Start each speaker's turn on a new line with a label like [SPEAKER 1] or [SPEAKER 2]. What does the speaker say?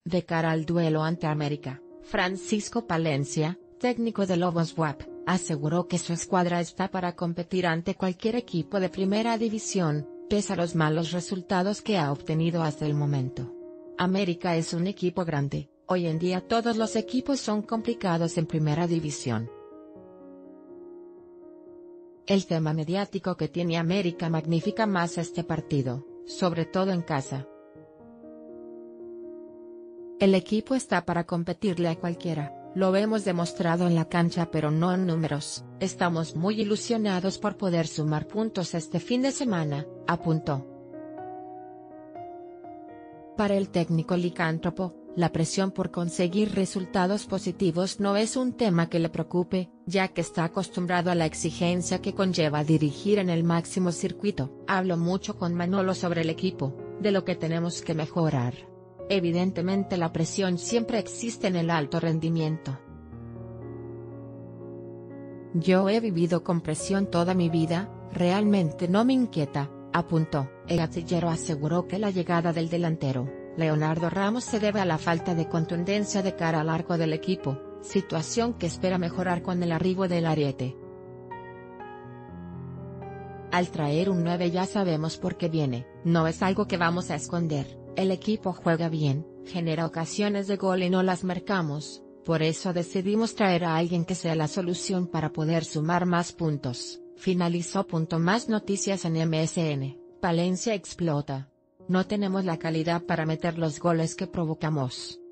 [SPEAKER 1] De cara al duelo ante América, Francisco Palencia, técnico de Lobos WAP, aseguró que su escuadra está para competir ante cualquier equipo de primera división, pese a los malos resultados que ha obtenido hasta el momento. América es un equipo grande, hoy en día todos los equipos son complicados en primera división. El tema mediático que tiene América magnifica más este partido, sobre todo en casa. El equipo está para competirle a cualquiera, lo hemos demostrado en la cancha pero no en números. Estamos muy ilusionados por poder sumar puntos este fin de semana, apuntó. Para el técnico licántropo, la presión por conseguir resultados positivos no es un tema que le preocupe, ya que está acostumbrado a la exigencia que conlleva dirigir en el máximo circuito. Hablo mucho con Manolo sobre el equipo, de lo que tenemos que mejorar. Evidentemente la presión siempre existe en el alto rendimiento. Yo he vivido con presión toda mi vida, realmente no me inquieta, apuntó. El artillero aseguró que la llegada del delantero, Leonardo Ramos, se debe a la falta de contundencia de cara al arco del equipo, situación que espera mejorar con el arribo del Ariete. Al traer un 9 ya sabemos por qué viene, no es algo que vamos a esconder, el equipo juega bien, genera ocasiones de gol y no las marcamos, por eso decidimos traer a alguien que sea la solución para poder sumar más puntos, finalizó. Más noticias en MSN, Palencia explota. No tenemos la calidad para meter los goles que provocamos.